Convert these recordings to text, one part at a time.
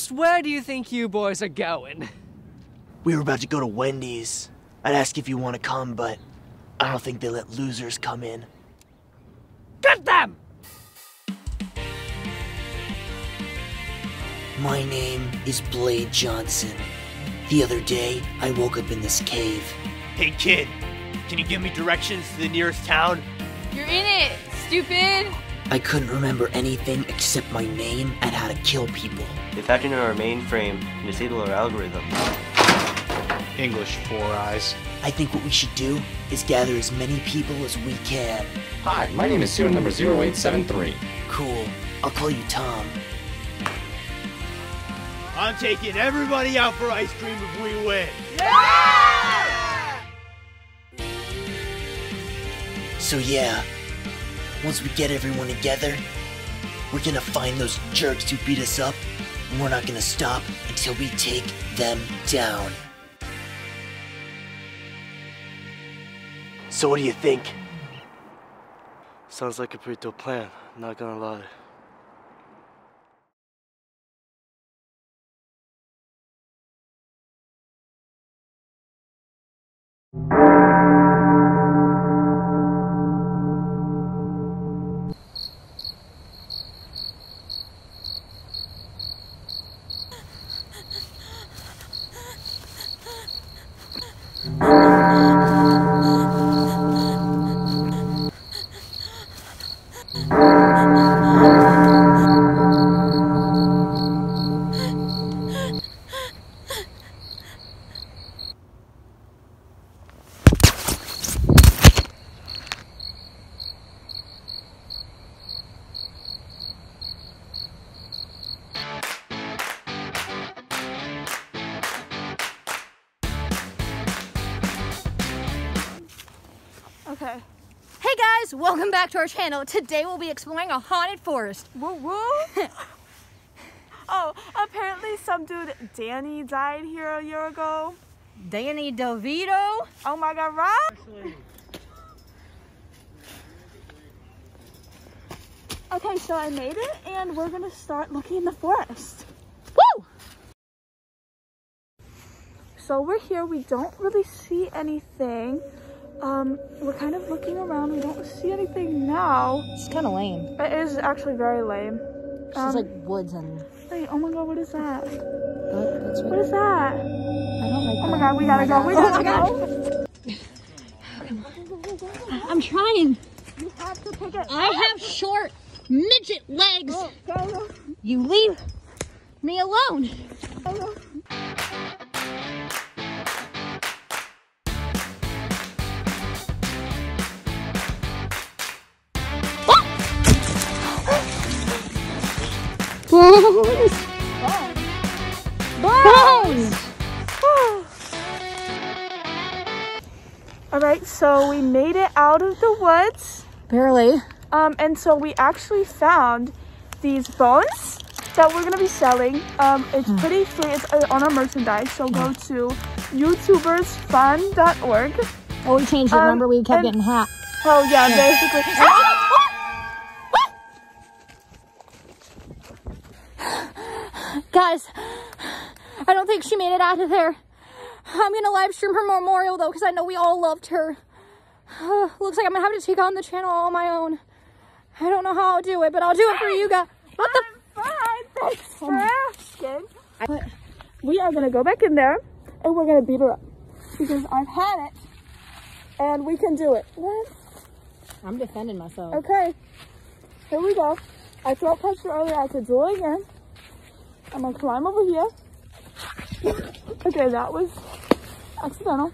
Just where do you think you boys are going? We were about to go to Wendy's. I'd ask if you want to come, but I don't think they let losers come in. Get them! My name is Blade Johnson. The other day, I woke up in this cave. Hey kid, can you give me directions to the nearest town? You're in it, stupid! I couldn't remember anything except my name and how to kill people. They've hacked into our mainframe and disabled our algorithm. English, 4 eyes. I think what we should do is gather as many people as we can. Hi, my name is serial number 0873. Cool. I'll call you Tom. I'm taking everybody out for ice cream if we win. So yeah, once we get everyone together, we're gonna find those jerks who beat us up, and we're not gonna stop until we take them down. So what do you think? Sounds like a pretty dope plan, not gonna lie. Okay. Hey guys, welcome back to our channel. Today we'll be exploring a haunted forest. Woo woo! Oh, apparently some dude, Danny, died here a year ago. Danny DeVito. Oh my god, Rob! Okay, so I made it and we're gonna start looking in the forest. Woo! So we're here, we don't really see anything. We're kind of looking around, we don't see anything now. It's kind of lame. It is actually very lame. It's just like woods and... Wait, oh my god, what is that? That's What is that? I don't like Oh my god, we gotta go, we gotta go. I'm trying. You have to pick it. I have short midget legs. Go. You leave me alone. Bones! Bones! Alright, so we made it out of the woods. Barely. And so we actually found these bones that we're gonna be selling. It's pretty free, it's on our merchandise, so go to youtubersfun.org. Oh, we changed it, remember we kept getting hacked. Oh yeah, basically. Guys, I don't think she made it out of there. I'm gonna live stream her memorial though, because I know we all loved her. Looks like I'm gonna have to take on the channel all on my own. I don't know how I'll do it, but I'll do it for you guys. What the? Fine, thanks for asking. But we are gonna go back in there and we're gonna beat her up because I've had it and we can do it. What? I'm defending myself. Okay, here we go. I felt pressure earlier, I could do it again. I'm gonna climb over here. Okay, that was accidental.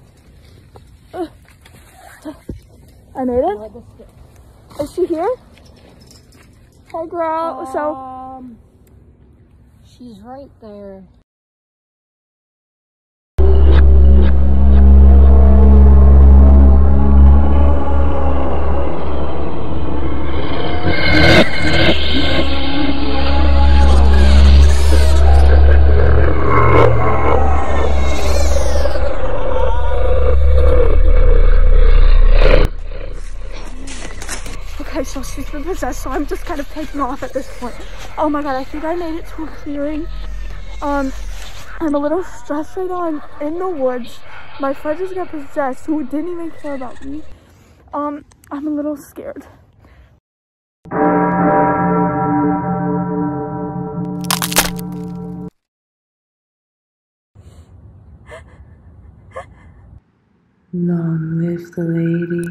I made it. Is she here? Hey girl, she's right there. Okay, so she's been possessed, so I'm just kind of taking off at this point. Oh my god, I think I made it to a clearing. I'm a little stressed right now. I'm in the woods. My friend just got possessed who didn't even care about me. I'm a little scared. Long live the lady.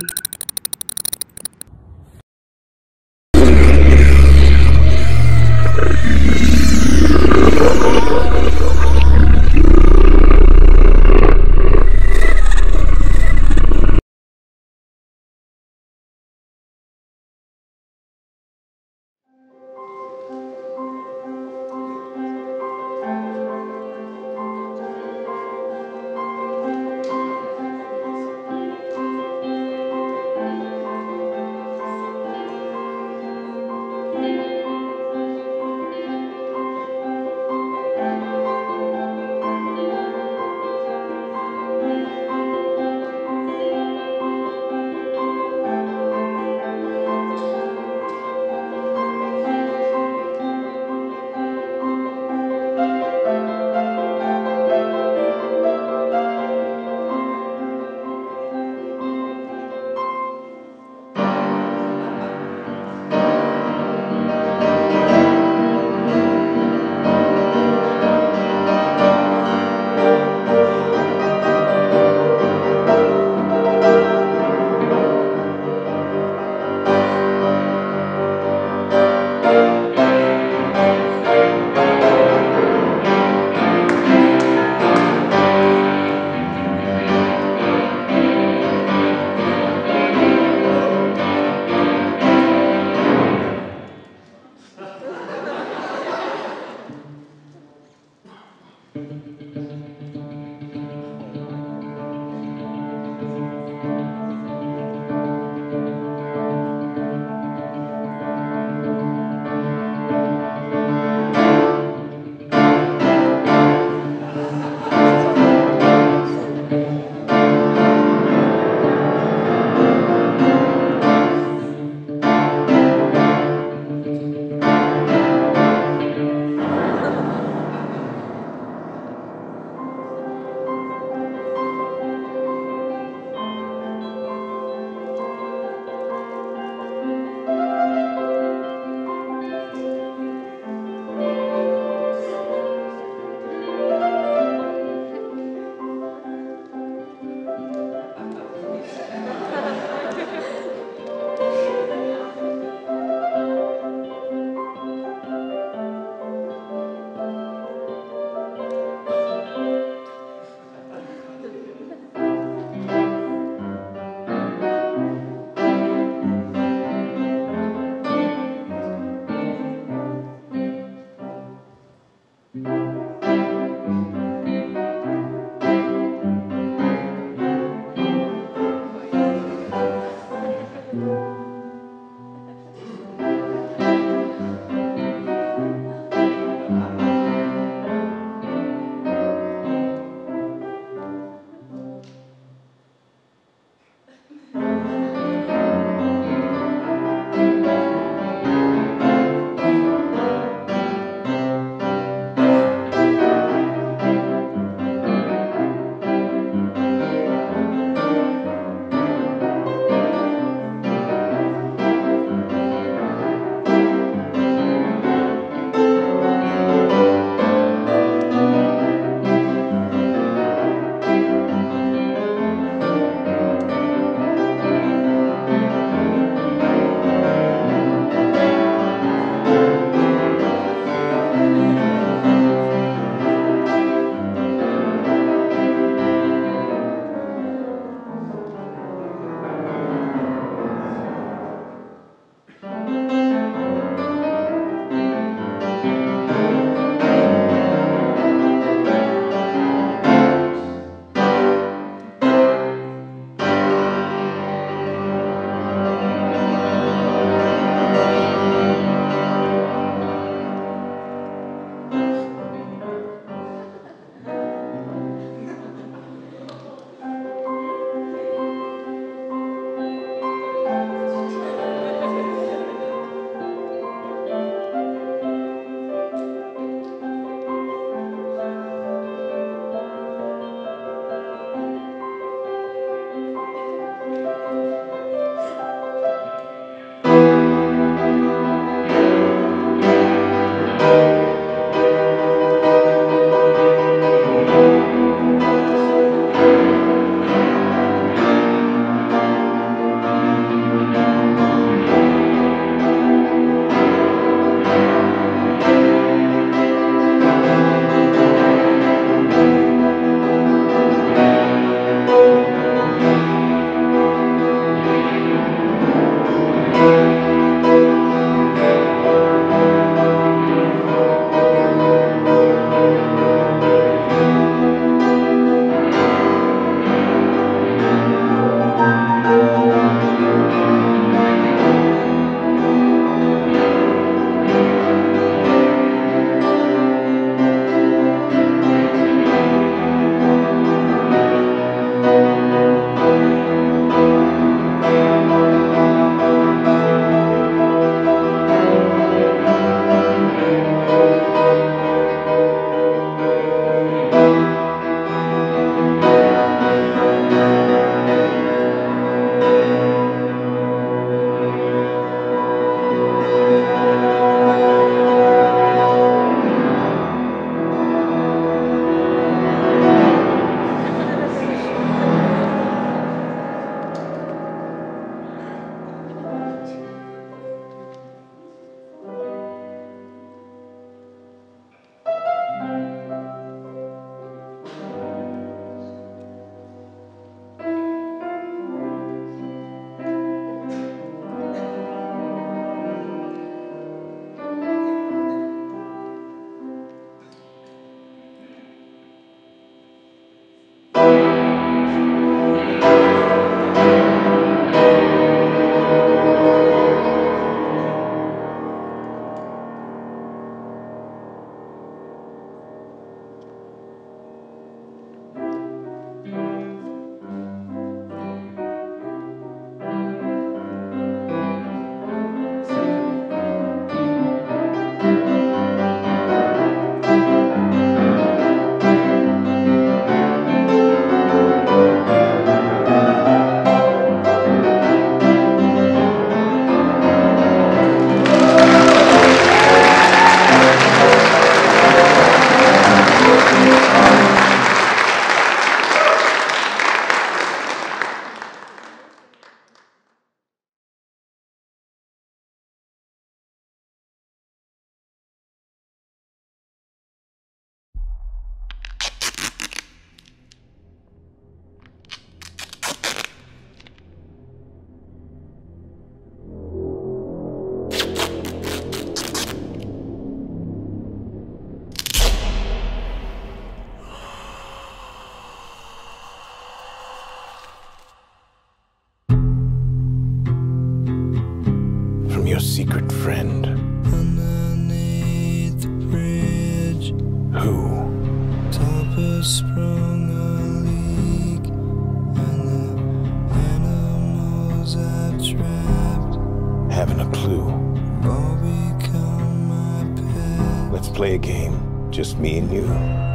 sprung a leak, and the animals I've trapped Haven't a clue. all become my pet. Let's play a game. Just me and you.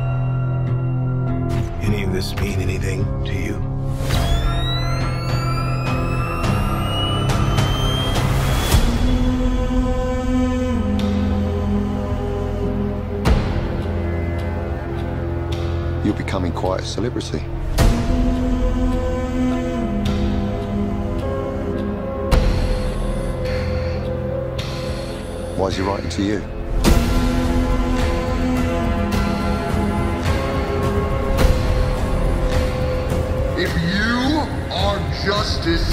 Any of this mean anything to you? You're becoming quite a celebrity. Why is he writing to you? If you are justice,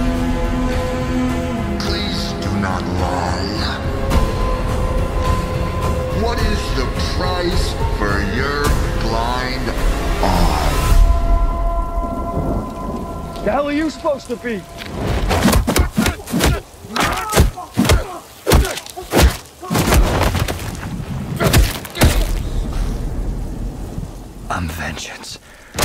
please do not lie. What is the price for your blind eye? The hell are you supposed to be? I'm vengeance.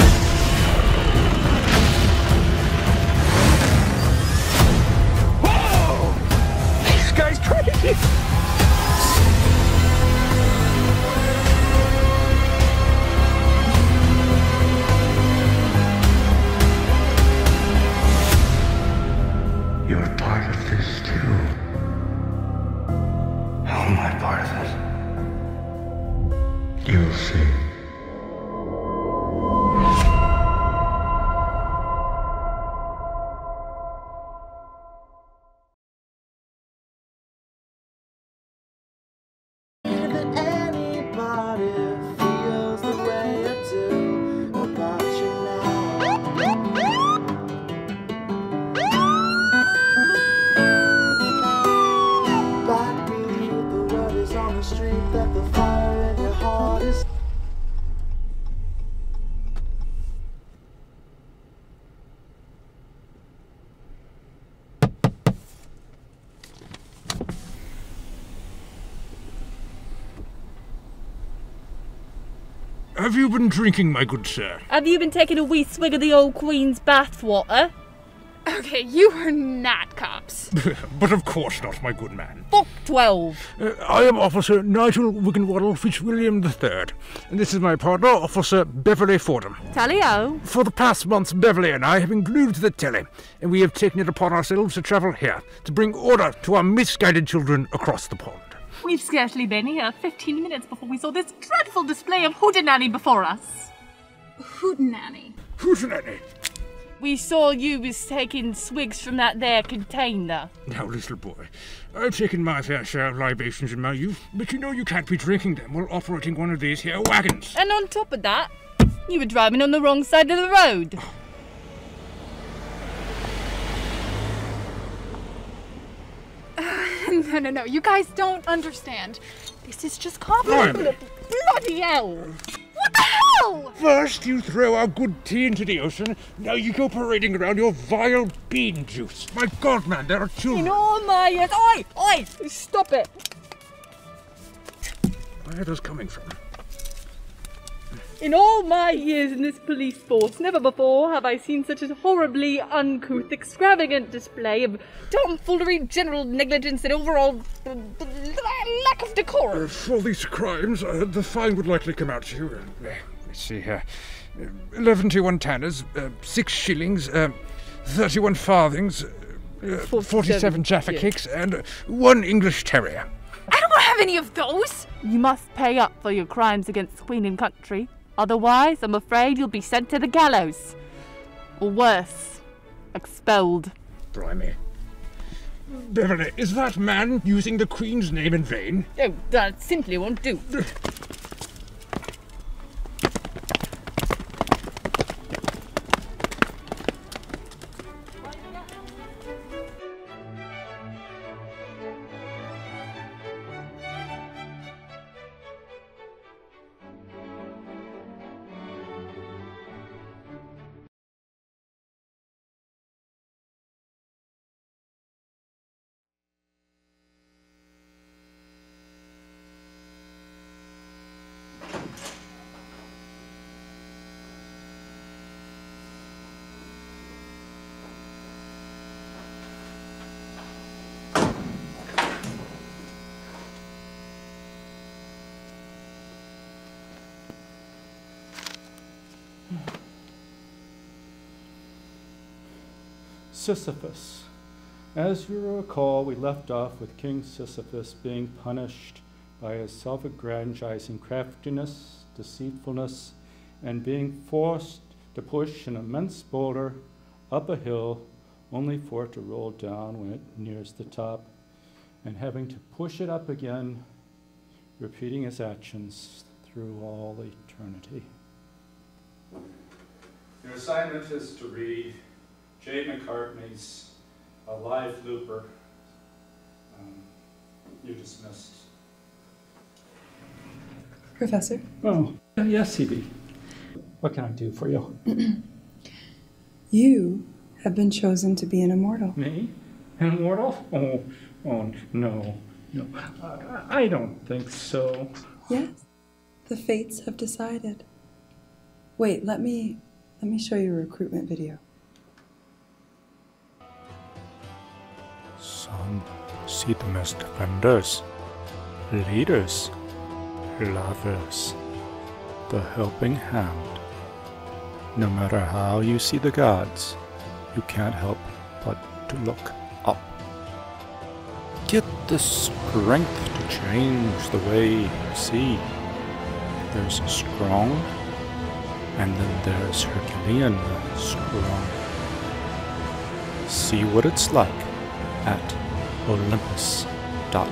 Whoa! This guy's crazy! You're part of this too. How am I part of it? You'll see. Have you been drinking, my good sir? Have you been taking a wee swig of the old Queen's bathwater? Okay, you are not cops. But of course not, my good man. Fuck 12. I am Officer Nigel Wigginwaddle Fitzwilliam III, and this is my partner, Officer Beverly Fordham. Tally-o. For the past months, Beverly and I have been glued to the telly, and we have taken it upon ourselves to travel here to bring order to our misguided children across the pond. We've scarcely been here 15 minutes before we saw this dreadful display of hootenanny before us. Hootenanny? Hootenanny? We saw you was taking swigs from that there container. Now, little boy, I've taken my fair share of libations in my youth, but you know you can't be drinking them while operating one of these here wagons. And on top of that, you were driving on the wrong side of the road. No, you guys don't understand. This is just coffee. Bloody hell! What the hell? First you throw our good tea into the ocean, now you go parading around your vile bean juice. My God, man, there are children. In all my years... Oi! Stop it! Where are those coming from? In all my years in this police force, never before have I seen such a horribly uncouth, extravagant display of tomfoolery, general negligence, and overall lack of decorum. For these crimes, the fine would likely come out to you. Let's see here. 11 tanners, 6 shillings, 31 farthings, 47 Jaffa cakes, and 1 English terrier. I don't have any of those! You must pay up for your crimes against Queen and country. Otherwise, I'm afraid you'll be sent to the gallows. Or worse, expelled. Blimey. Beverly, is that man using the Queen's name in vain? Oh, that simply won't do. Sisyphus. As you recall, we left off with King Sisyphus being punished by his self-aggrandizing craftiness, deceitfulness, and being forced to push an immense boulder up a hill, only for it to roll down when it nears the top, and having to push it up again, repeating his actions through all eternity. Your assignment is to read Jay McCartney's A Live Looper. You're dismissed. Professor? Oh, yes, Hebe. What can I do for you? You have been chosen to be an immortal. Me? An immortal? Oh, no. I don't think so. Yes, the fates have decided. Wait, let me show you a recruitment video. Some see them as defenders, leaders, lovers, the helping hand. No matter how you see the gods, you can't help but to look up. Get the strength to change the way you see. There's strong, and then there's Herculean strong. See what it's like at olympus.org.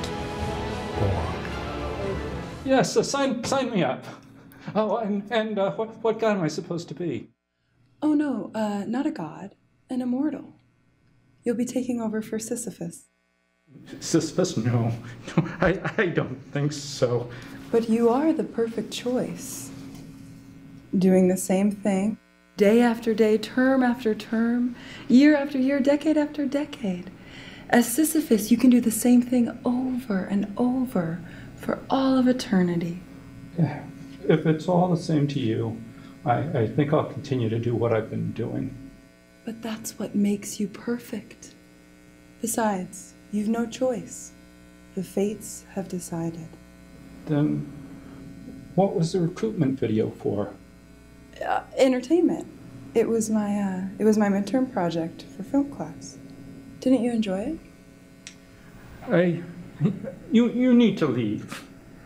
Yes, sign me up. Oh, and what god am I supposed to be? Oh no, not a god, an immortal. You'll be taking over for Sisyphus. Sisyphus? No, I don't think so. But you are the perfect choice. Doing the same thing, day after day, term after term, year after year, decade after decade. As Sisyphus, you can do the same thing over and over for all of eternity. If it's all the same to you, I think I'll continue to do what I've been doing. But that's what makes you perfect. Besides, you've no choice. The fates have decided. Then what was the recruitment video for? Entertainment. It was my midterm project for film class. Didn't you enjoy it? You need to leave.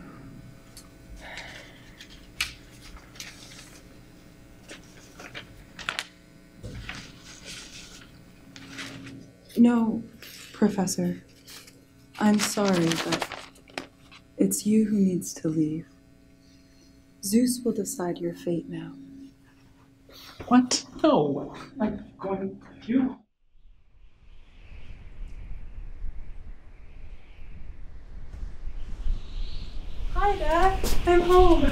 No, Professor. I'm sorry, but it's you who needs to leave. Zeus will decide your fate now. What? No, I'm going to you. Hi, Dad. I'm home.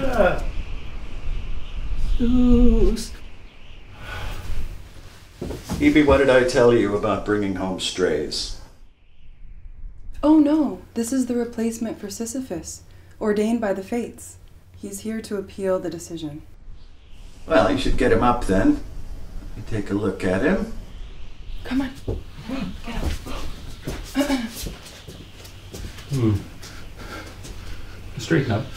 Zeus. Evie, what did I tell you about bringing home strays? Oh no, this is the replacement for Sisyphus, ordained by the fates. He's here to appeal the decision. Well, you should get him up then. Let me take a look at him. Come on. Get up. Straighten up.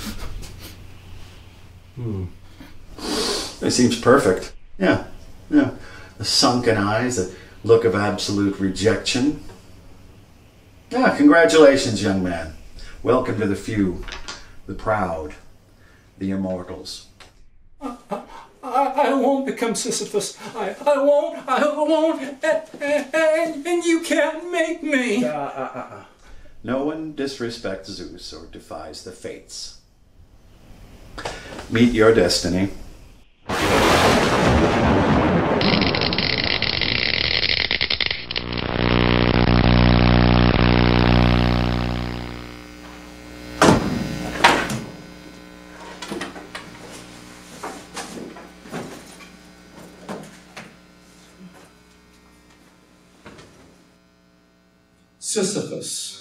It seems perfect. Yeah. The sunken eyes, the look of absolute rejection. Yeah, congratulations, young man. Welcome to the few, the proud, the immortals. I won't become Sisyphus. I won't, and you can't make me. No one disrespects Zeus or defies the fates. Meet your destiny. Sisyphus.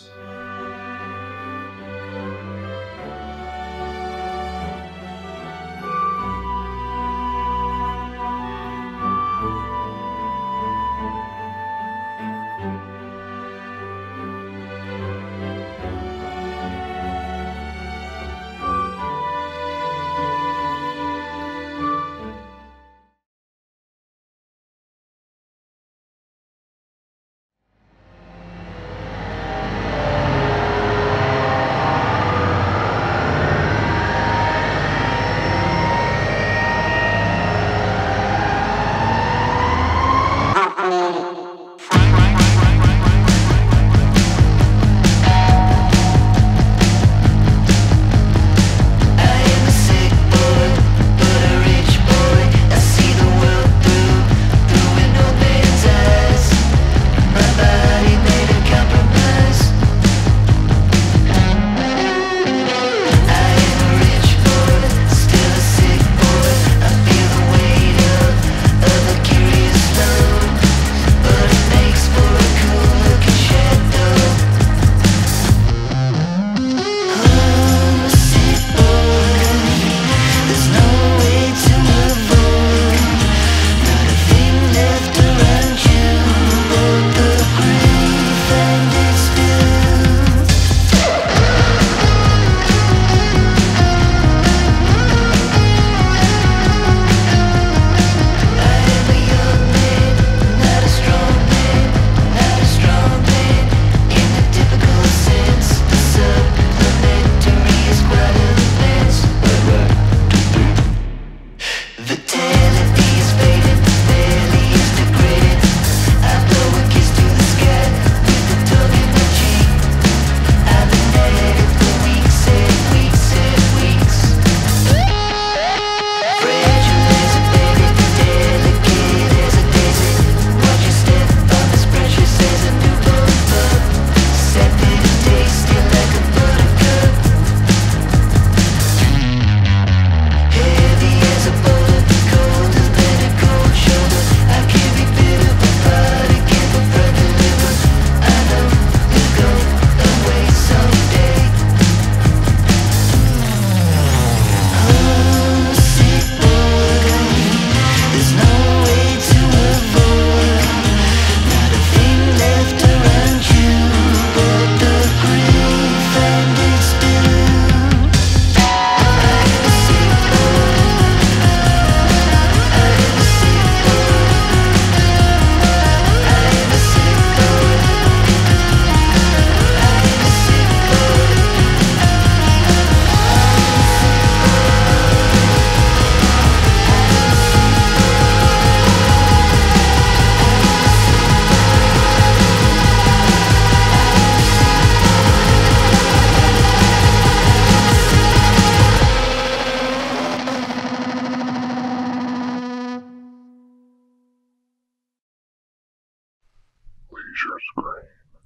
nature's grave.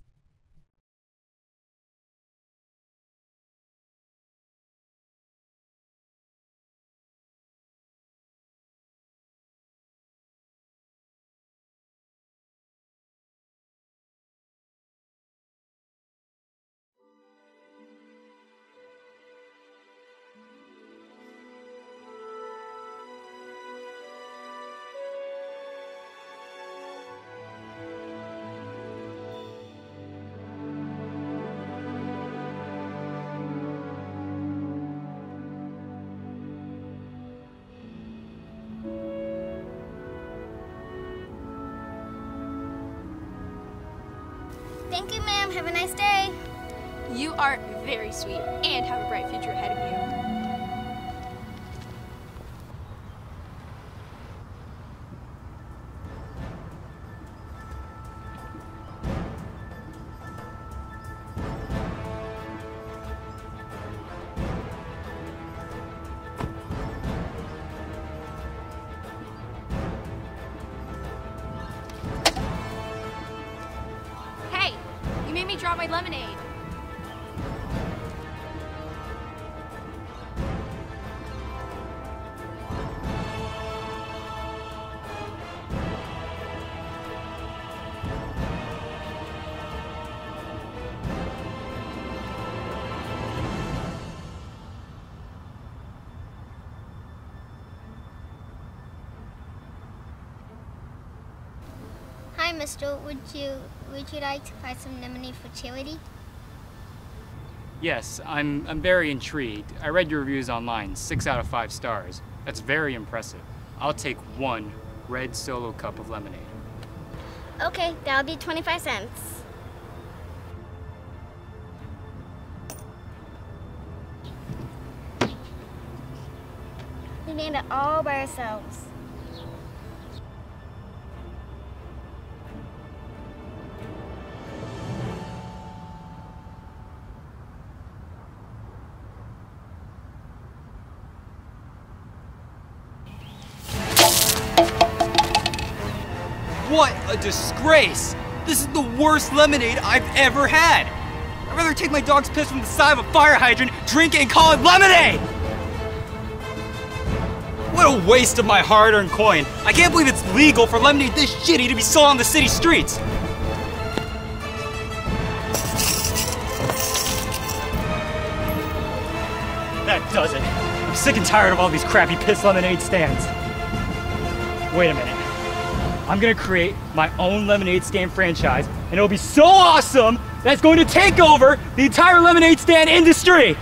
Thank you, ma'am. Have a nice day. You are very sweet and have a bright future ahead of you. Hey, you made me drop my lemonade. Hi, mister. Would you like to buy some lemonade for charity? Yes, I'm very intrigued. I read your reviews online, 6 out of 5 stars. That's very impressive. I'll take 1 red Solo cup of lemonade. Okay, that'll be 25 cents. We made it all by ourselves. What a disgrace! This is the worst lemonade I've ever had! I'd rather take my dog's piss from the side of a fire hydrant, drink it, and call it lemonade! What a waste of my hard-earned coin! I can't believe it's legal for lemonade this shitty to be sold on the city streets! That does it. I'm sick and tired of all these crappy piss lemonade stands. Wait a minute. I'm gonna create my own lemonade stand franchise, and it'll be so awesome that it's going to take over the entire lemonade stand industry!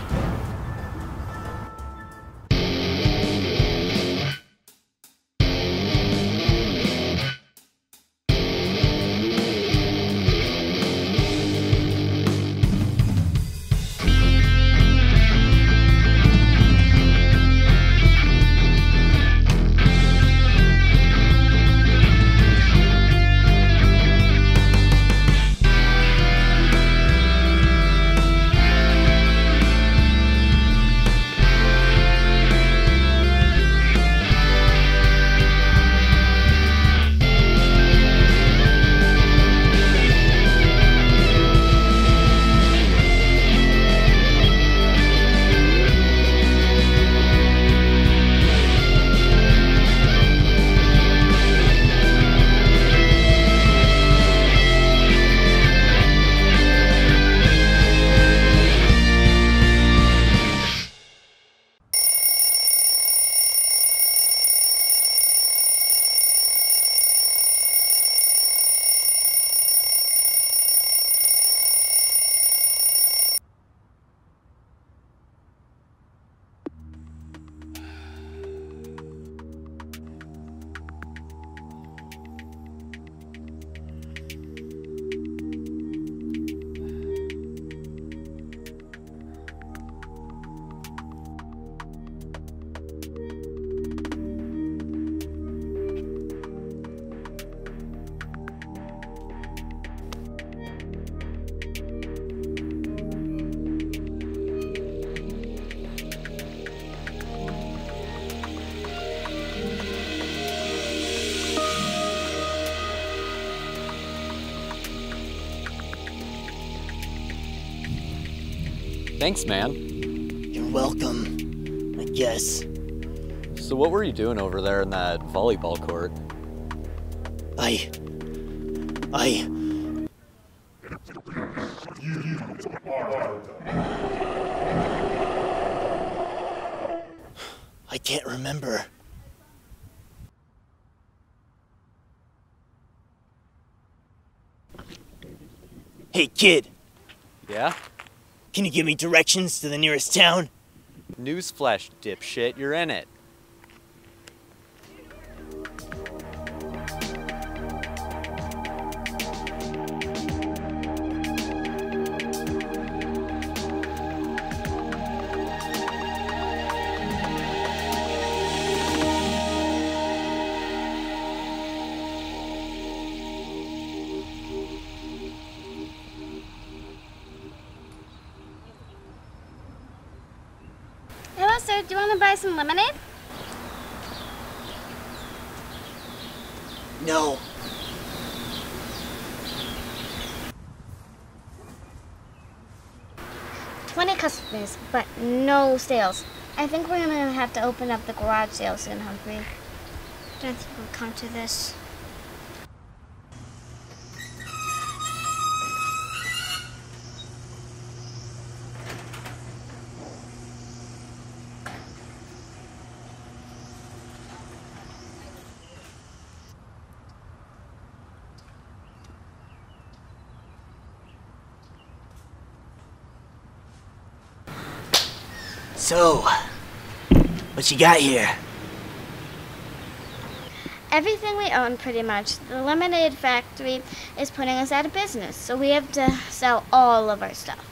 Thanks, man. You're welcome, I guess. So what were you doing over there in that volleyball court? I can't remember. Hey, kid. Yeah? Can you give me directions to the nearest town? Newsflash, dipshit, you're in it. Hello, sir. Do you want to buy some lemonade? No. Plenty of customers, but no sales. I think we're gonna have to open up the garage sale soon, Humphrey. Don't think we'll come to this. So, what you got here? Everything we own, pretty much. The lemonade factory is putting us out of business, so we have to sell all of our stuff.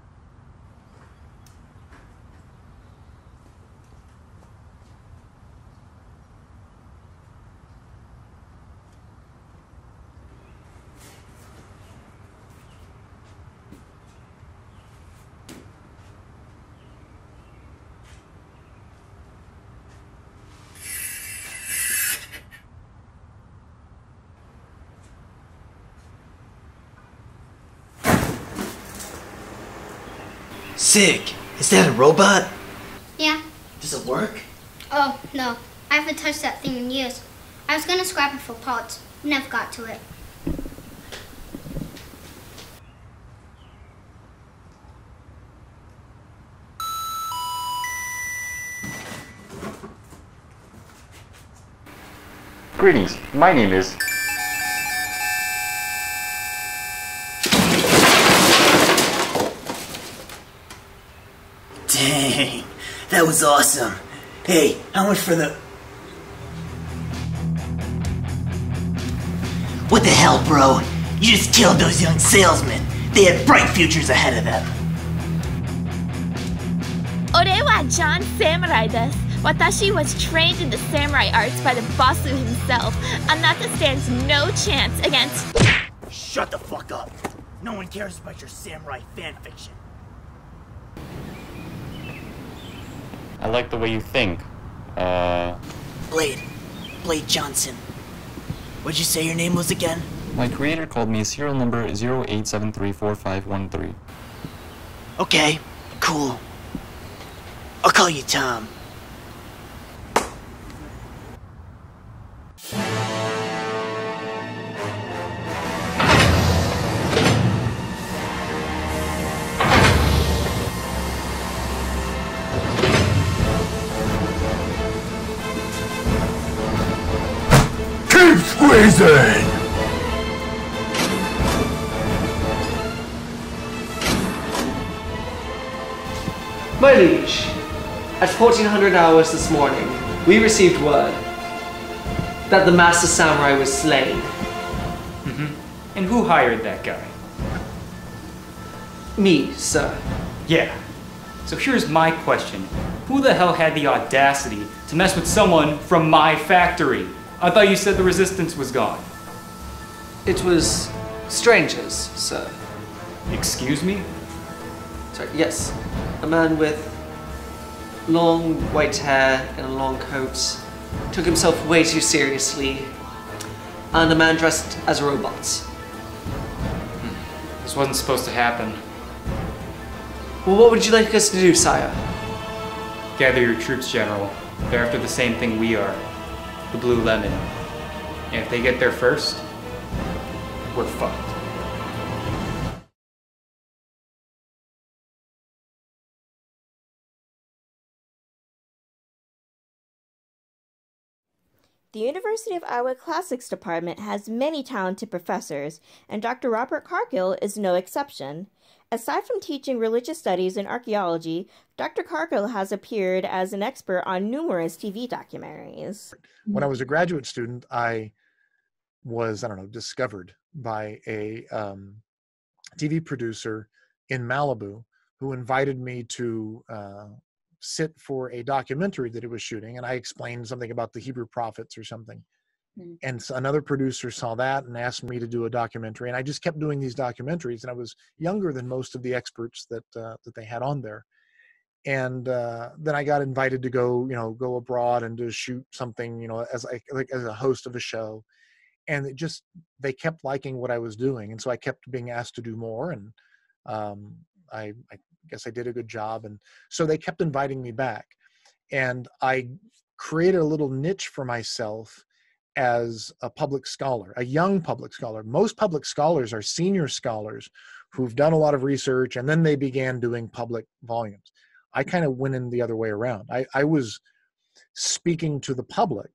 Sick. Is that a robot? Yeah. Does it work? Oh, no. I haven't touched that thing in years. I was gonna scrap it for parts. Never got to it. Greetings. My name is... Dang, that was awesome. Hey, how much for the... What the hell, bro? You just killed those young salesmen. They had bright futures ahead of them. 俺は John Samurai です。私 was trained in the samurai arts by the Basu himself. Anata stands no chance against... Shut the fuck up. No one cares about your samurai fanfiction. I like the way you think. Blade Johnson. What'd you say your name was again? My creator called me serial number 08734513. Okay, cool. I'll call you Tom. Keep squeezing! My liege, at 1400 hours this morning, we received word that the Master Samurai was slain. Mm-hmm. And who hired that guy? Me, sir. Yeah. So here's my question. Who the hell had the audacity to mess with someone from my factory? I thought you said the resistance was gone. It was strangers, sir. Excuse me? Sorry, yes. A man with long white hair and a long coat took himself way too seriously. And a man dressed as a robot. This wasn't supposed to happen. Well, what would you like us to do, Sire? Gather your troops, General. They're after the same thing we are. The Blue Lemon. And if they get there first, we're fucked. The University of Iowa Classics Department has many talented professors, and Dr. Robert Cargill is no exception. Aside from teaching religious studies and archaeology, Dr. Cargill has appeared as an expert on numerous TV documentaries. When I was a graduate student, I was, discovered by a TV producer in Malibu who invited me to sit for a documentary that he was shooting, and I explained something about the Hebrew prophets or something. And so another producer saw that and asked me to do a documentary, and I just kept doing these documentaries, and I was younger than most of the experts that they had on there. And then I got invited to go abroad and to shoot something, as a host of a show. And they kept liking what I was doing, and so I kept being asked to do more, and I guess I did a good job, and so they kept inviting me back, and I created a little niche for myself as a public scholar, a young public scholar. Most public scholars are senior scholars who've done a lot of research, and then they began doing public volumes. I kind of went in the other way around. I was speaking to the public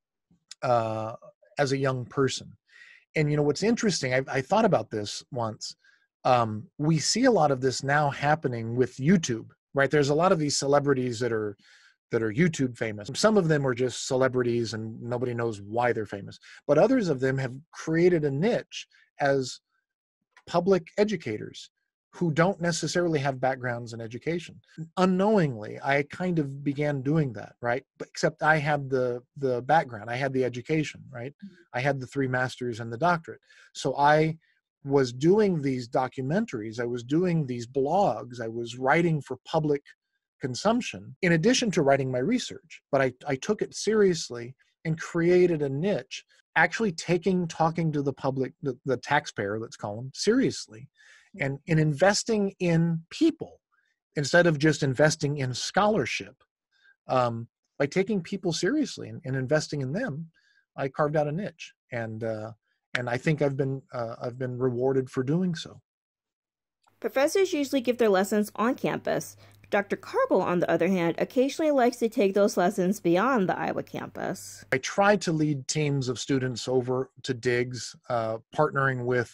as a young person. And what's interesting, I thought about this once. We see a lot of this now happening with YouTube, right? There's a lot of these celebrities that are YouTube famous. Some of them are just celebrities and nobody knows why they're famous. But others of them have created a niche as public educators who don't necessarily have backgrounds in education. Unknowingly, I kind of began doing that, right? But except I had the background, I had the education, right? I had the 3 masters and the doctorate. So I was doing these documentaries, I was doing these blogs, I was writing for public consumption in addition to writing my research. But I took it seriously and created a niche, actually talking to the public, the taxpayer, let's call them, seriously, and in investing in people instead of just investing in scholarship. By taking people seriously and investing in them, I carved out a niche, and I think I've been rewarded for doing so. Professors usually give their lessons on campus. Dr. Cargill, on the other hand, occasionally likes to take those lessons beyond the Iowa campus. I try to lead teams of students over to digs, partnering with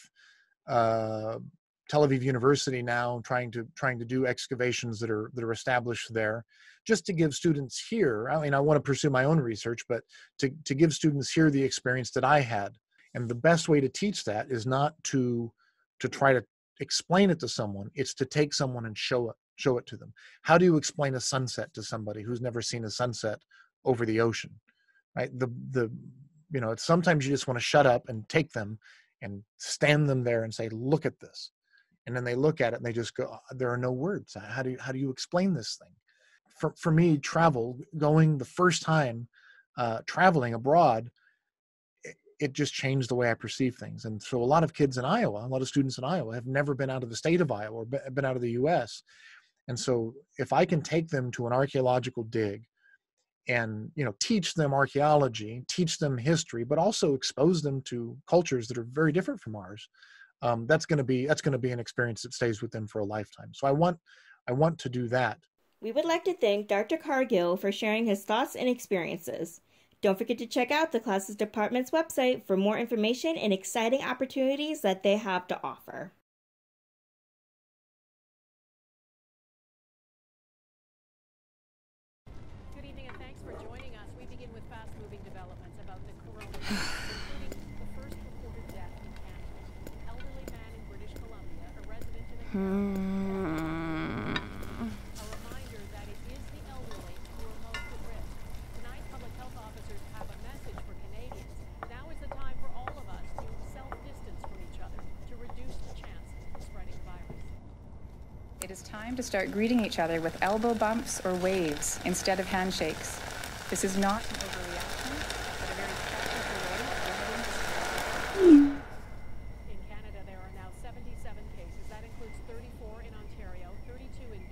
Tel Aviv University now, trying to do excavations that are established there, just to give students here. I mean, I want to pursue my own research, but to give students here the experience that I had. And the best way to teach that is not to try to explain it to someone. It's to take someone and show it to them. How do you explain a sunset to somebody who's never seen a sunset over the ocean, right? Sometimes you just want to shut up and take them and stand them there and say, look at this. And then they look at it and they just go, there are no words. How do you explain this thing? For me, going the first time traveling abroad, it just changed the way I perceive things. And so a lot of kids in Iowa, a lot of students in Iowa have never been out of the state of Iowa or been out of the US. And so if I can take them to an archaeological dig and, teach them archaeology, teach them history, but also expose them to cultures that are very different from ours, that's going to be an experience that stays with them for a lifetime. So I want to do that. We would like to thank Dr. Cargill for sharing his thoughts and experiences. Don't forget to check out the Classes Department's website for more information and exciting opportunities that they have to offer. Good evening and thanks for joining us. We begin with fast-moving developments about the coronavirus, including the first reported death in Canada. An elderly man in British Columbia, a resident in a It is time to start greeting each other with elbow bumps or waves instead of handshakes. This is not an overreaction, but a very practical way of limiting. In Canada, there are now 77 cases. That includes 34 in Ontario, 32 in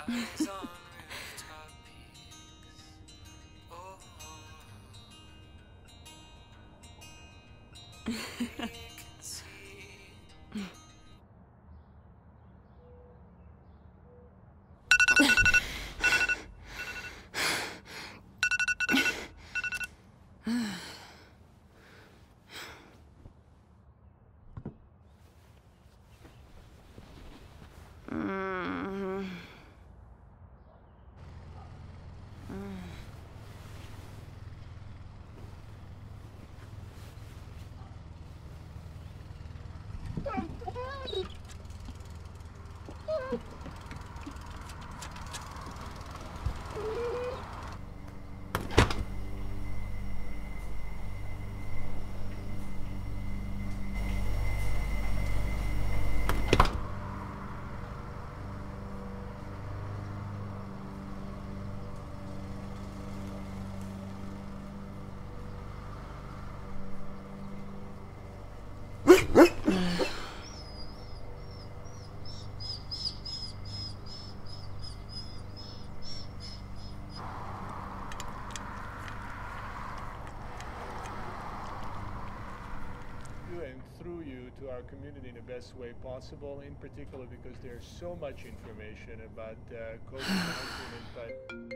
And through you to our community in the best way possible, in particular because there's so much information about COVID-19,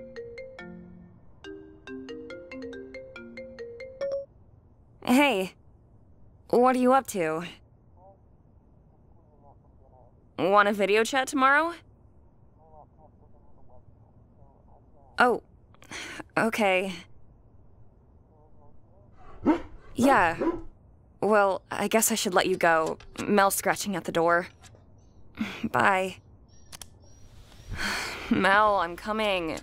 Hey, what are you up to? Want a video chat tomorrow? Oh, okay. Yeah. Well, I guess I should let you go. Mel's scratching at the door. Bye. Mel, I'm coming.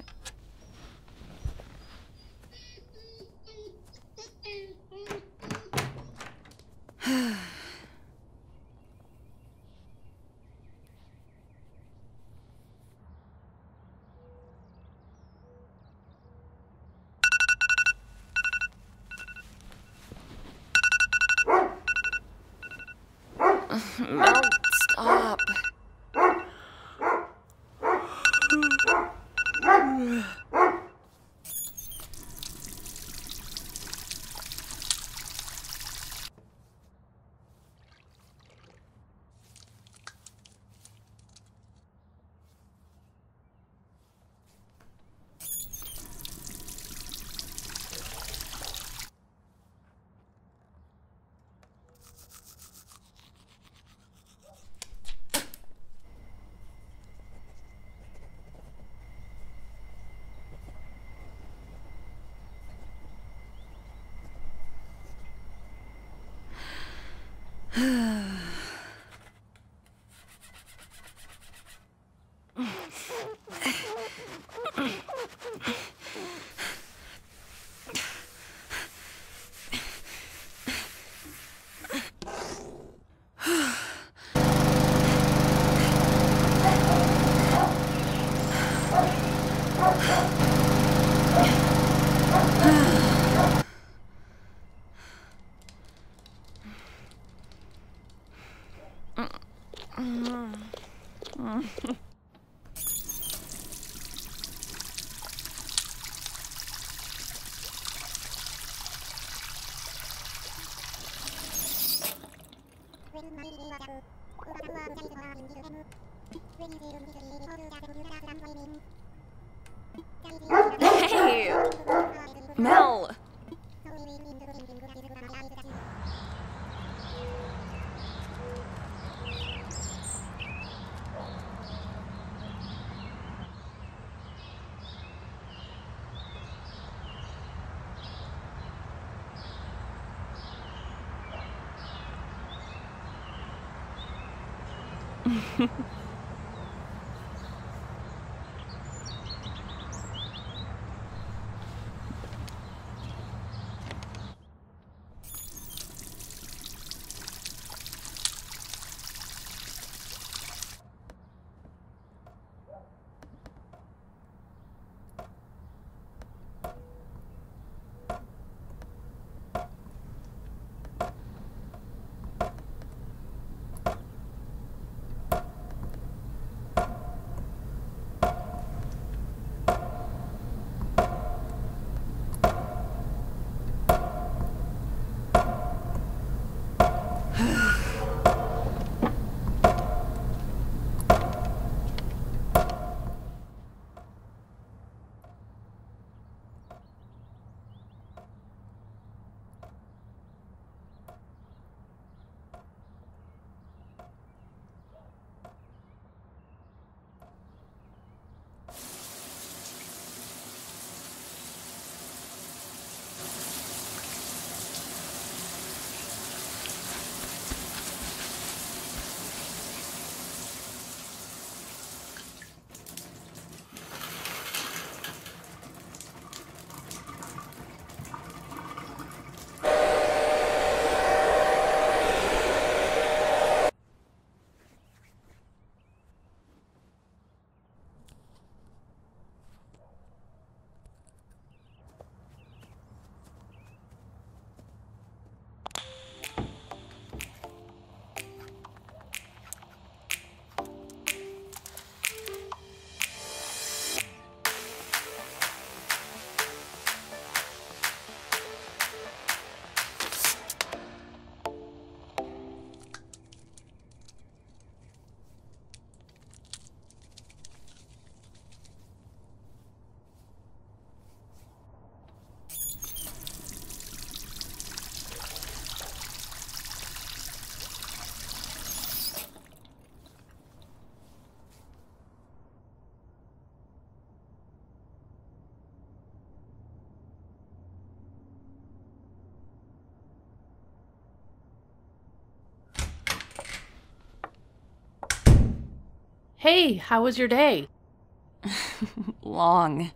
Mel, stop. Hey! Mel! Hey, how was your day? Long.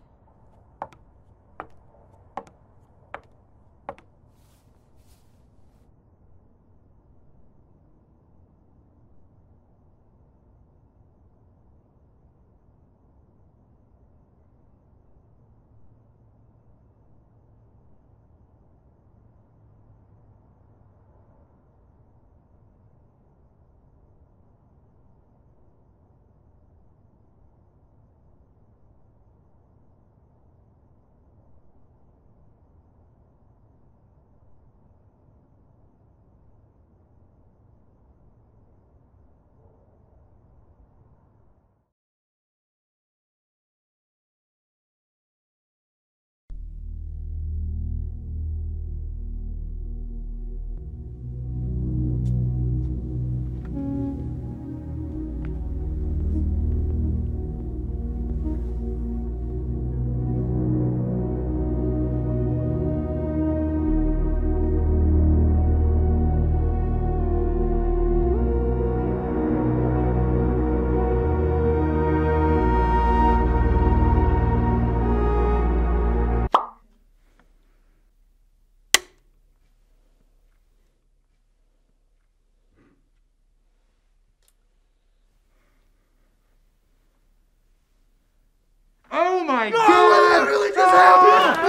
Oh my God! What really just happened?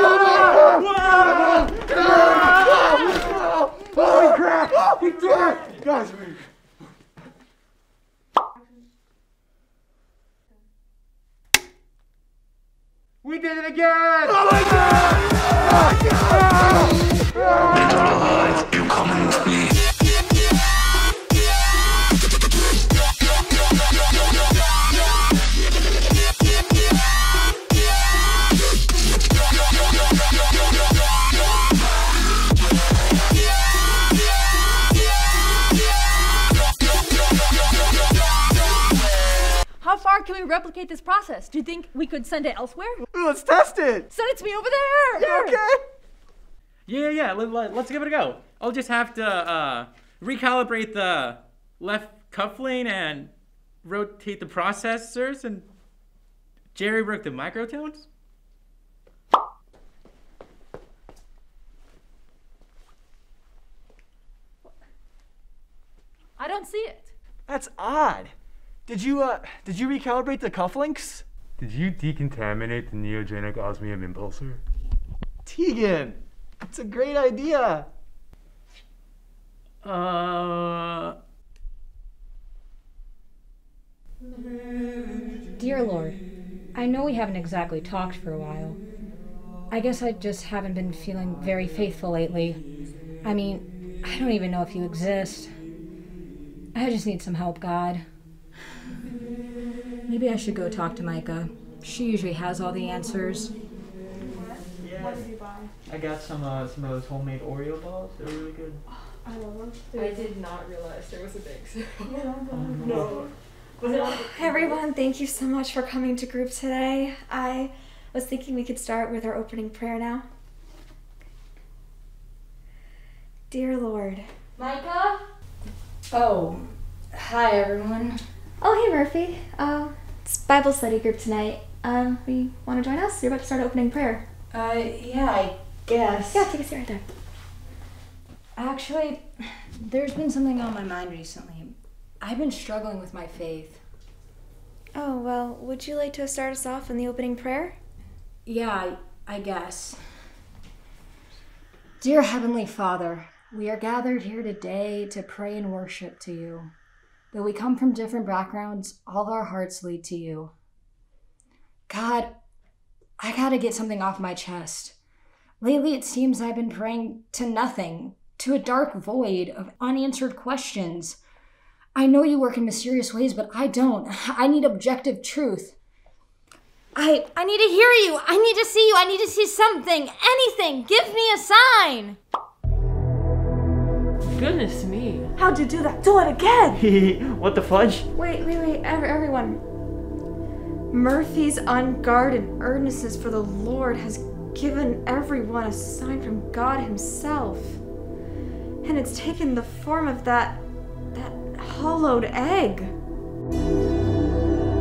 Oh my God! Holy crap! He did it! Guys, we did it again! Oh my God! Dead or alive, you coming with me. How far can we replicate this process? Do you think we could send it elsewhere? Let's test it! Send it to me over there! Yeah, okay. Yeah, let's give it a go. I'll just have to recalibrate the left cuff lane and rotate the processors and jerry-rig the microtones. I don't see it. That's odd. Did you recalibrate the cufflinks? Did you decontaminate the neogenic osmium impulsor? Tegan, it's a great idea. Dear Lord, I know we haven't exactly talked for a while. I guess I just haven't been feeling very faithful lately. I mean, I don't even know if you exist. I just need some help, God. Maybe I should go talk to Micah. She usually has all the answers. Yeah. What did you buy? I got some of those homemade Oreo balls. They're really good. I love them. I did not realize there was a bake sale. No. Everyone, thank you so much for coming to group today. I was thinking we could start with our opening prayer now. Dear Lord. Micah? Oh, hi everyone. Oh, hey Murphy. It's Bible study group tonight. We want to join us? You're about to start opening prayer. Yeah, I guess. Yeah, take a seat right there. Actually, there's been something on my mind recently. I've been struggling with my faith. Oh, well, would you like to start us off in the opening prayer? Yeah, I guess. Dear Heavenly Father, we are gathered here today to pray and worship to you. Though we come from different backgrounds, all our hearts lead to you. God, I gotta get something off my chest. Lately it seems I've been praying to nothing, to a dark void of unanswered questions. I know you work in mysterious ways, but I don't. I need objective truth. I need to hear you. I need to see you. I need to see something, anything. Give me a sign. Goodness me. How'd you do that? Do it again. What the fudge? Wait, everyone. Murphy's unguarded earnestness for the Lord has given everyone a sign from God himself. And it's taken the form of that hollowed egg.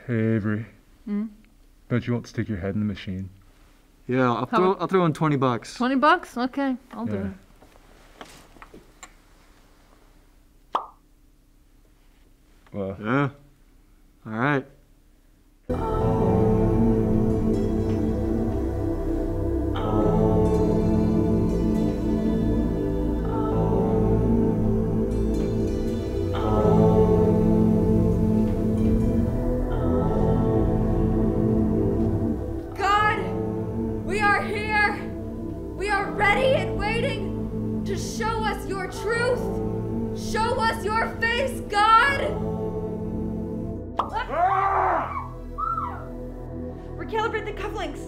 Hey, Avery. Hmm? Bet you won't stick your head in the machine. Yeah, I'll throw in $20. $20? Okay, I'll do Yeah. it. Well. Yeah. All right. God, we are here. We are ready and waiting to show us your truth. Show us your face, God. Recalibrate the cufflinks.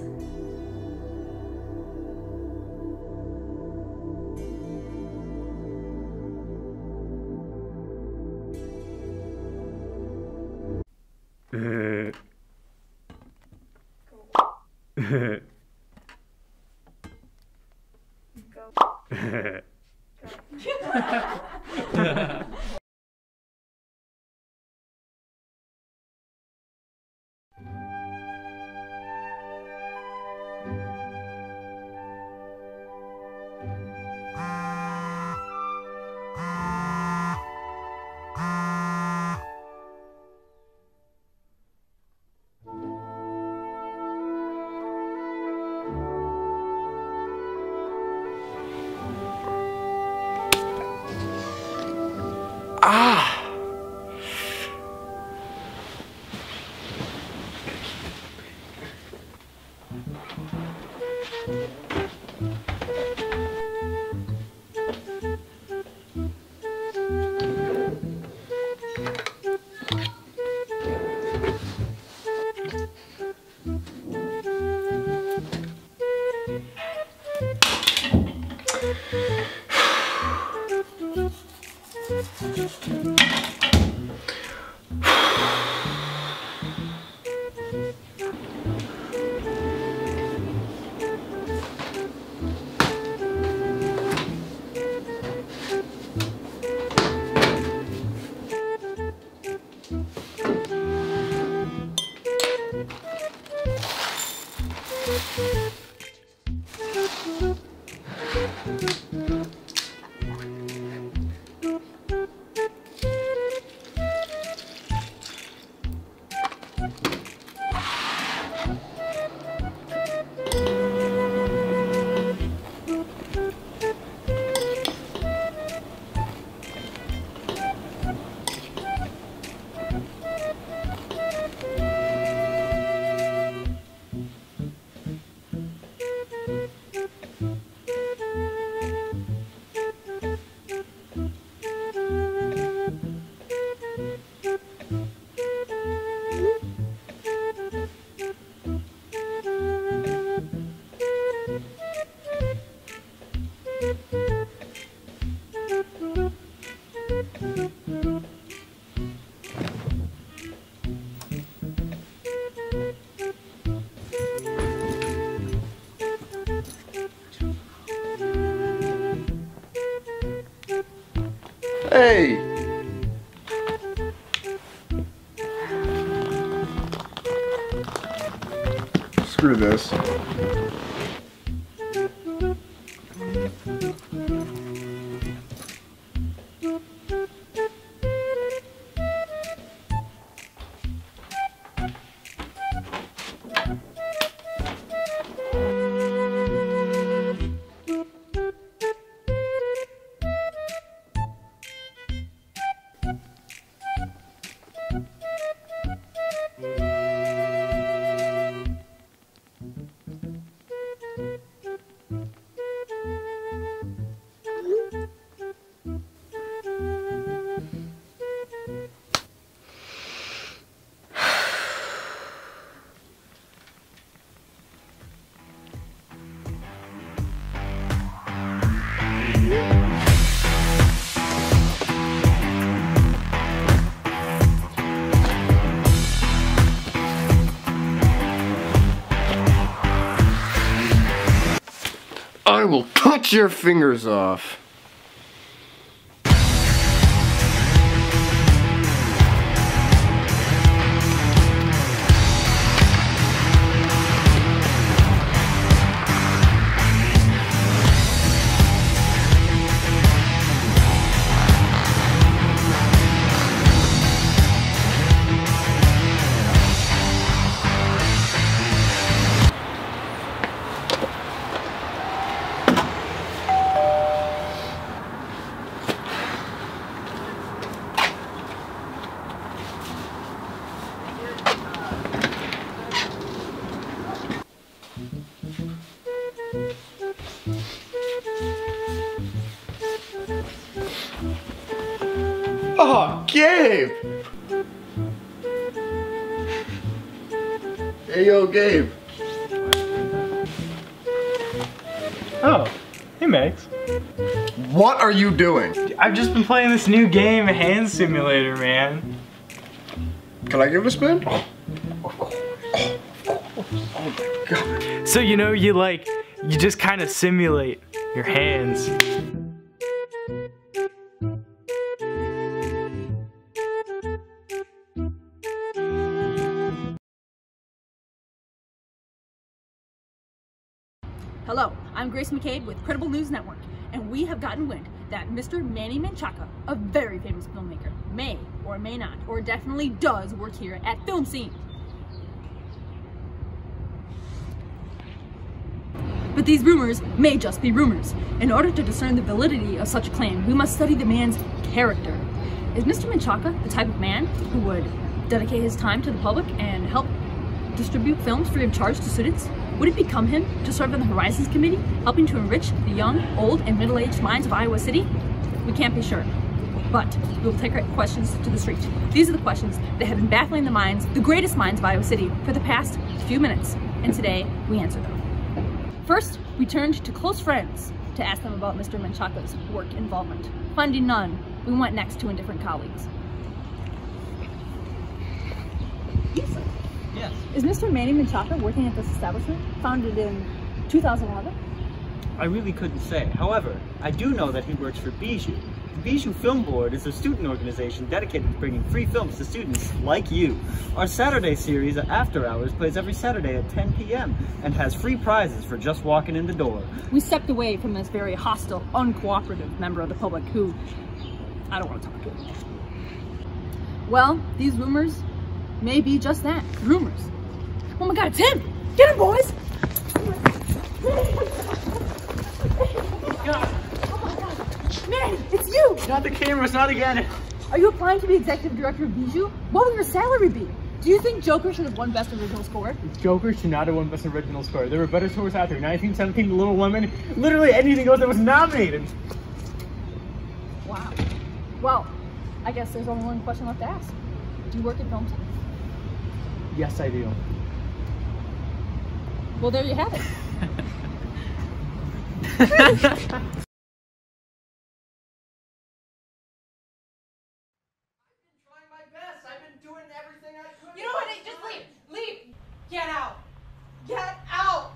Hey! Screw this. I will cut your fingers off. Oh, Gabe! Hey, yo, Gabe. Oh, hey Max. What are you doing? I've just been playing this new game, Hand Simulator, man. Can I give it a spin? So you know, you just kind of simulate your hands. Hello, I'm Grace McCabe with Credible News Network, and we have gotten wind that Mr. Manny Menchaca, a very famous filmmaker, may or may not, or definitely does work here at Film Scene. But these rumors may just be rumors. In order to discern the validity of such a claim, we must study the man's character. Is Mr. Menchaca the type of man who would dedicate his time to the public and help distribute films free of charge to students? Would it become him to serve on the Horizons Committee, helping to enrich the young, old, and middle-aged minds of Iowa City? We can't be sure, but we will take our questions to the street. These are the questions that have been baffling the minds, the greatest minds of Iowa City, for the past few minutes, and today we answer them. First, we turned to close friends to ask them about Mr. Menchaca's work involvement. Finding none, we went next to indifferent colleagues. Yes. Is Mr. Manny Menchaca working at this establishment, founded in 2011? I really couldn't say. However, I do know that he works for Bijou. The Bijou Film Board is a student organization dedicated to bringing free films to students like you. Our Saturday series, After Hours, plays every Saturday at 10 p.m. and has free prizes for just walking in the door. We stepped away from this very hostile, uncooperative member of the public who I don't want to talk to. Well, these rumors may be just that, rumors. Oh my god, it's him! Get him, boys! Man, it's you! Not the cameras, not again! Are you applying to be executive director of Bijou? What will your salary be? Do you think Joker should have won Best Original Score? Joker should not have won Best Original Score. There were better scores out there. 1917, Little Women, literally anything else that was nominated. Wow. Well, I guess there's only one question left to ask. Do you work at Film Scene? Yes, I do. Well, there you have it. You know what? Just leave. Leave. Get out. Get out.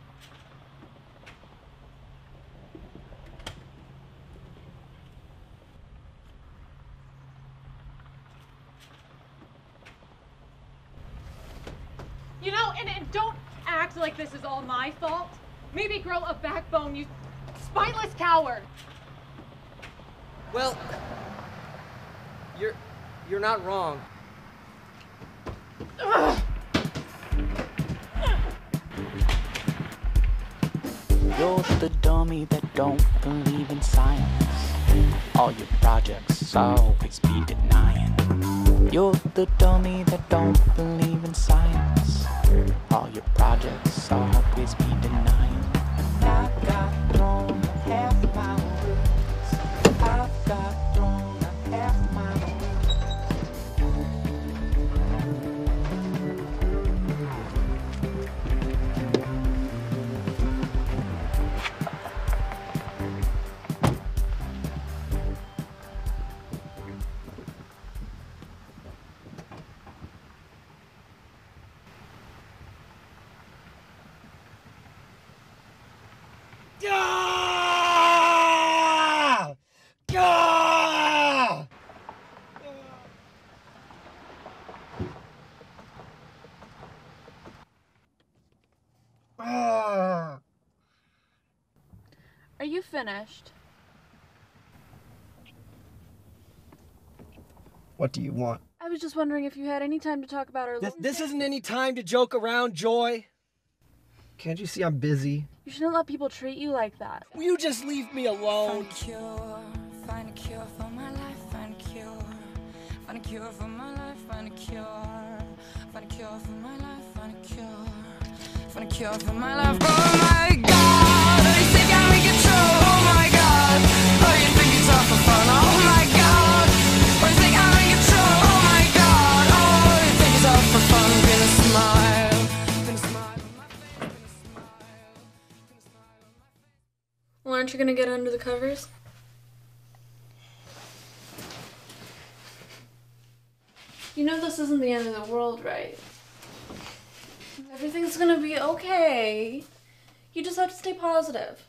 You know, and don't act like this is all my fault. Maybe grow a backbone, you spineless coward. Well, you're not wrong. Ugh. You're the dummy that don't believe in science. All your projects always be denying. You're the dummy that don't believe in science. All your projects always be denying. I got thrown half my words. I got thrown half my words. Are you finished? What do you want? I was just wondering if you had any time to talk about our This isn't any time to joke around, Joy. Can't you see I'm busy? You shouldn't let people treat you like that. Will you just leave me alone? Find a cure for my life, find a cure. Find a cure for my life, find a cure. Find a cure for my life, find a cure. Find a cure for my life, oh my God. Well, aren't you gonna get under the covers? You know this isn't the end of the world, right? Everything's gonna be okay. You just have to stay positive.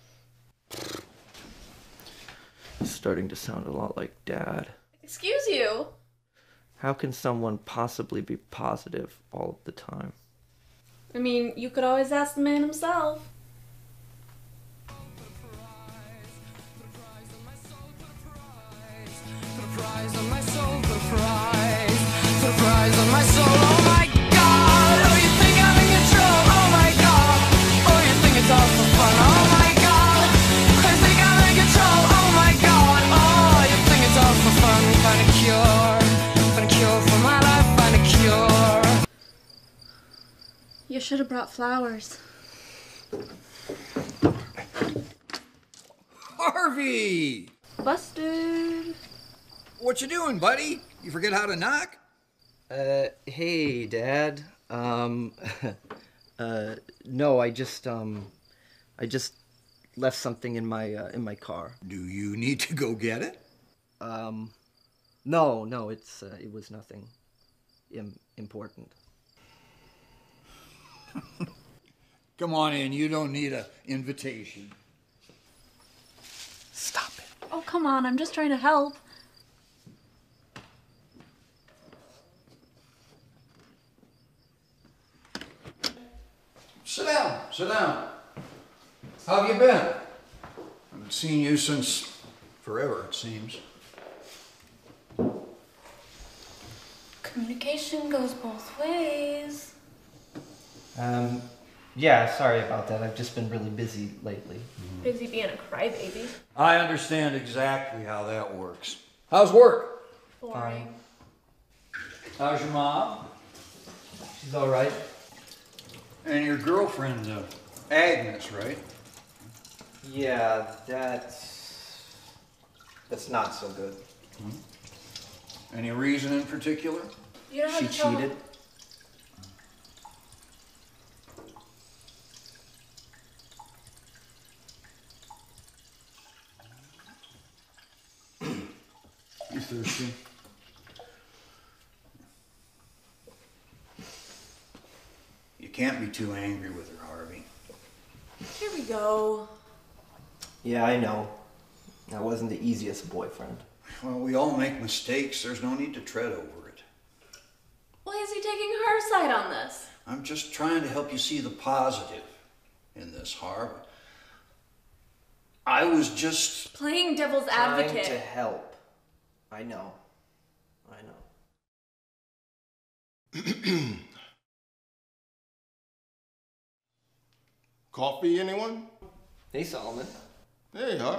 It's starting to sound a lot like Dad. Excuse you? How can someone possibly be positive all of the time? I mean, you could always ask the man himself. You should have brought flowers. Harvey! Busted. What you doing, buddy? You forget how to knock? Hey, Dad. No, I just left something in my car. Do you need to go get it? No, it was nothing important. Come on in, you don't need an invitation. Stop it. Oh, come on, I'm just trying to help. Sit down, sit down. How have you been? I haven't seen you since forever, it seems. Communication goes both ways. Yeah, sorry about that. I've just been really busy lately. Busy being a crybaby. I understand exactly how that works. How's work? Boring. How's your mom? She's all right. And your girlfriend, Agnes, right? Yeah, that's not so good. Any reason in particular? You don't have She to tell cheated. You thirsty? You can't be too angry with her, Harvey. Here we go. Yeah, I know. I wasn't the easiest boyfriend. Well, we all make mistakes. There's no need to tread over it. Why is he taking her side on this? I'm just trying to help you see the positive in this, Harv. I was just Playing devil's Trying advocate. to help. I know. Coffee, anyone? Hey, Solomon. Hey, Harv.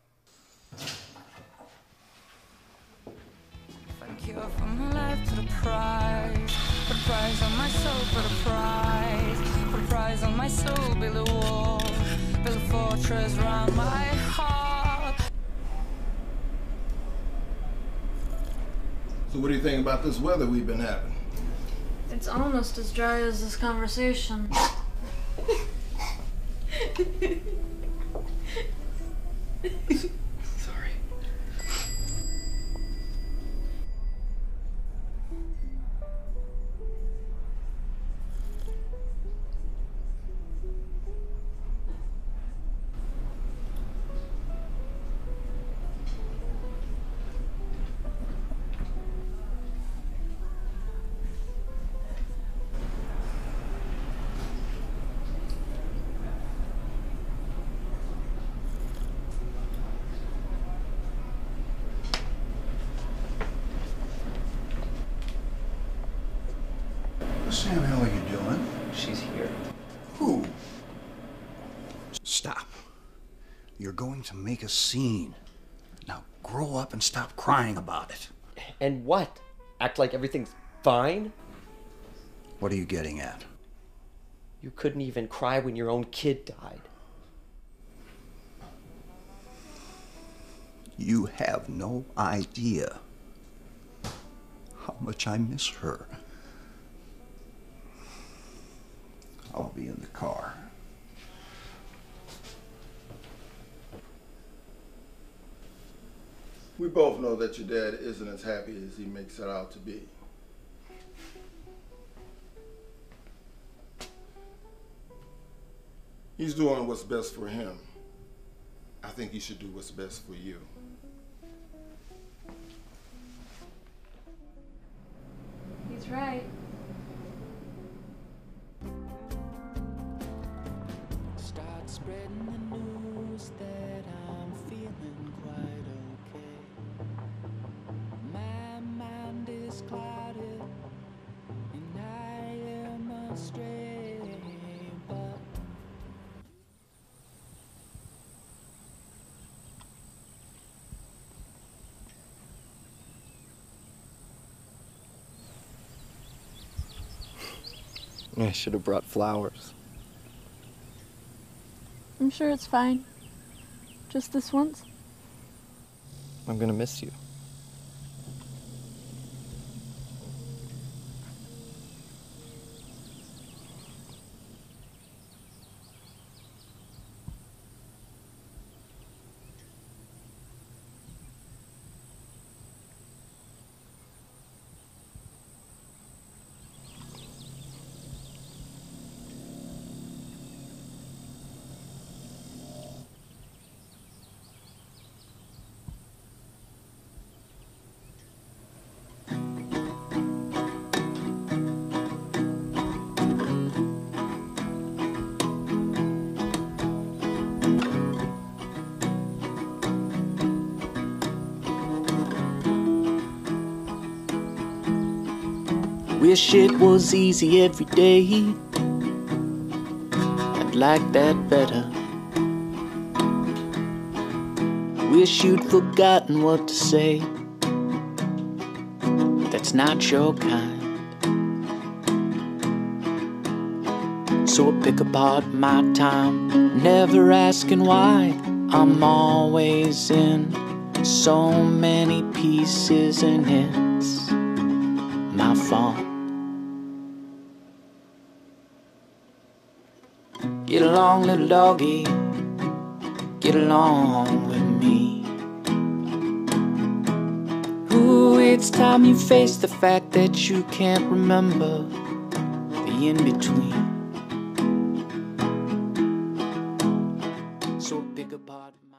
Cure from my life to the prize. Put a prize on my soul, put a prize. Put a prize on my soul, build a wall. Build a fortress around my heart. So what do you think about this weather we've been having? It's almost as dry as this conversation. Sorry. What the Sam hell are you doing? She's here. Who? Stop. You're going to make a scene. Now grow up and stop crying about it. And what? Act like everything's fine? What are you getting at? You couldn't even cry when your own kid died. You have no idea how much I miss her. I'll be in the car. We both know that your dad isn't as happy as he makes it out to be. He's doing what's best for him. I think you should do what's best for you. He's right. Start spreading the news that I'm feeling quite okay. My mind is clouded and I am astray, but I should have brought flowers. I'm sure it's fine. Just this once. I'm gonna miss you. wish it was easy every day. I'd like that better. Wish you'd forgotten what to say. That's not your kind. So I pick apart my time, never asking why. I'm always in so many pieces and it's my fault. Get along, little doggy, get along with me. Ooh, it's time you face the fact that you can't remember the in-between. So pick apart my...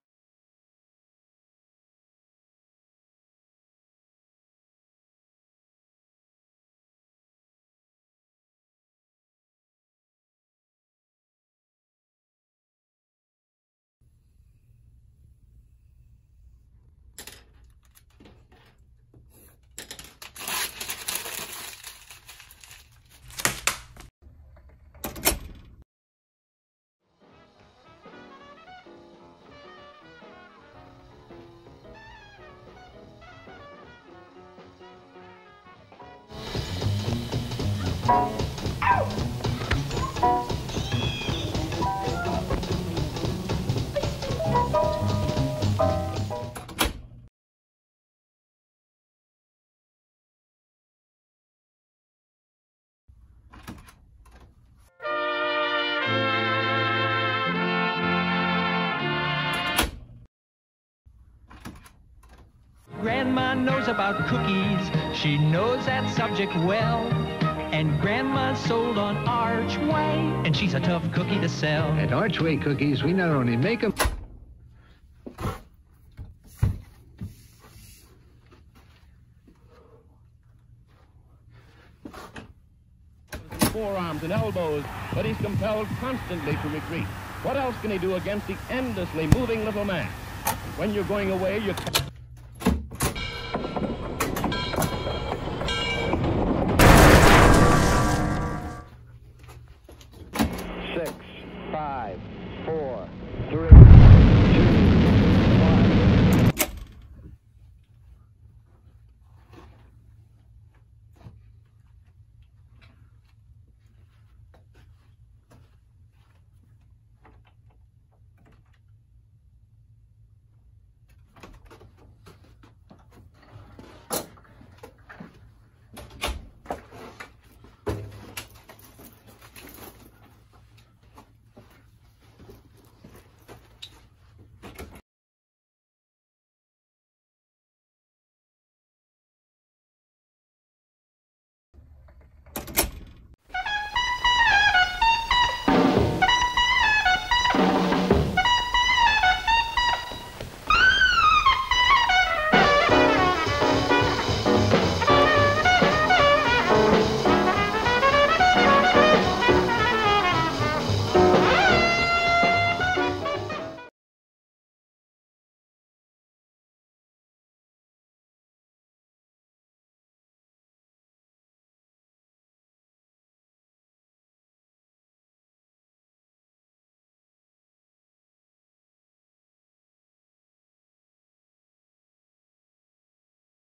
Grandma knows about cookies, she knows that subject well. And Grandma's sold on Archway, and she's a tough cookie to sell. At Archway Cookies, we not only make them... forearms and elbows, but he's compelled constantly to retreat. What else can he do against the endlessly moving little man? When you're going away, you...